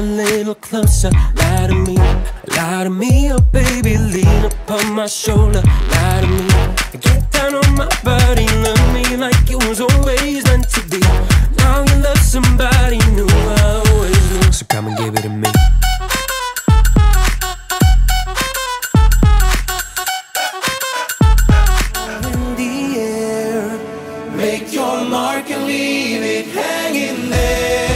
a little closer. Lie to me, oh baby, lean upon my shoulder. Lie to me, get down on my body, love me like it was always meant to be. Now you love somebody new, I always knew. So come and give it to me. In the air, make your mark and leave it hanging there.